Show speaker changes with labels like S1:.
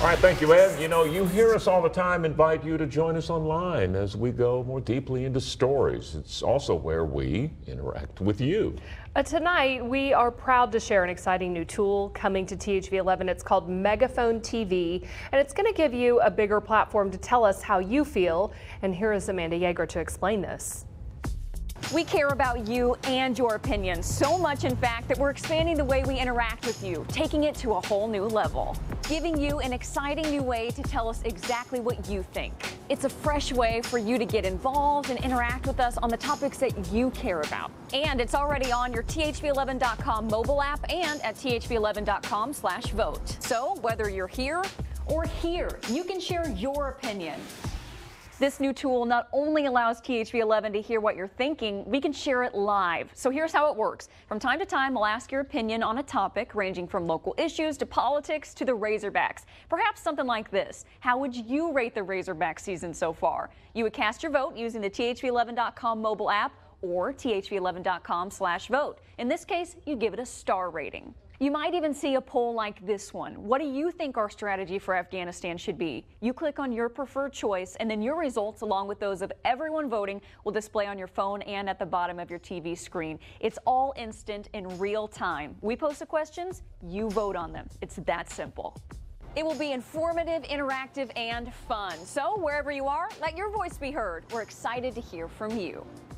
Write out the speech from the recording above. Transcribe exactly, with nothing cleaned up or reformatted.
S1: All right, thank you, Ed. You know, you hear us all the time invite you to join us online as we go more deeply into stories. It's also where we interact with you.
S2: Uh, tonight, we are proud to share an exciting new tool coming to T H V eleven. It's called Megaphone T V, and it's going to give you a bigger platform to tell us how you feel. And here is Amanda Yeager to explain this.
S3: We care about you and your opinions so much, in fact, that we're expanding the way we interact with you, taking it to a whole new level, giving you an exciting new way to tell us exactly what you think. It's a fresh way for you to get involved and interact with us on the topics that you care about. And it's already on your T H V eleven dot com mobile app and at T H V eleven dot com slash vote. So whether you're here or here, you can share your opinion. This new tool not only allows T H V eleven to hear what you're thinking, we can share it live. So here's how it works. From time to time, we'll ask your opinion on a topic ranging from local issues to politics to the Razorbacks. Perhaps something like this. How would you rate the Razorback season so far? You would cast your vote using the T H V eleven dot com mobile app or T H V eleven dot com slash vote. In this case, you give it a star rating. You might even see a poll like this one. What do you think our strategy for Afghanistan should be? You click on your preferred choice, and then your results, along with those of everyone voting, will display on your phone and at the bottom of your T V screen. It's all instant in real time. We post the questions, you vote on them. It's that simple. It will be informative, interactive, and fun. So wherever you are, let your voice be heard. We're excited to hear from you.